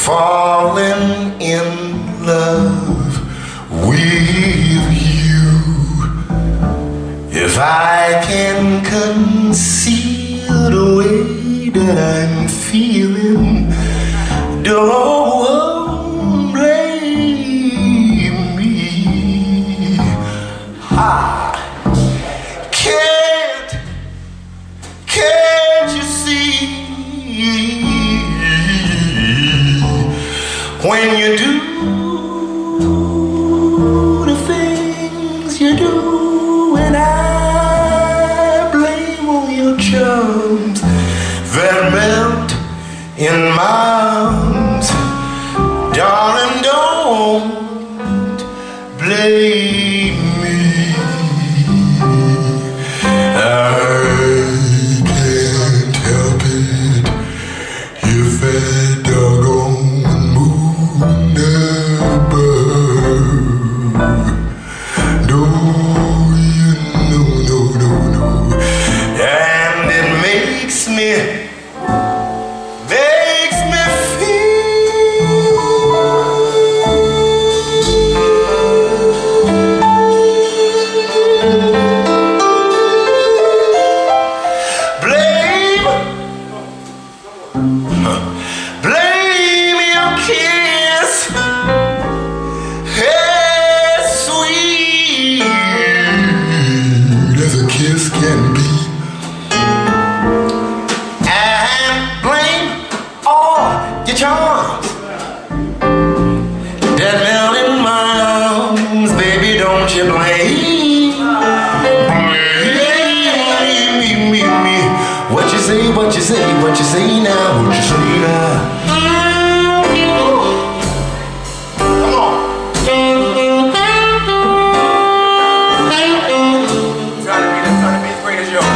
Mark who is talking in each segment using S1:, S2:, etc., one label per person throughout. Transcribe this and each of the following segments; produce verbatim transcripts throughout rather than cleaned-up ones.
S1: falling in love with you. If I can conceal the way that I'm feeling, don't blame me. I can't, can't you see? When you do the things you do, and I blame all your charms that melt in my arms, darling, don't blame me. I can't help it if that doggone me, makes me feel blame, blame your kiss, as sweet as a kiss can be. Your charms that melt in my arms, baby, don't you blame, blame me, me, me. What you say, what you say, what you say now, what you say now. Come on. Trying to be, trying to be as great as yours.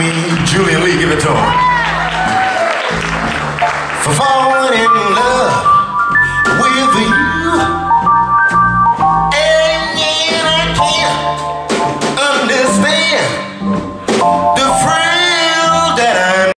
S1: For falling in love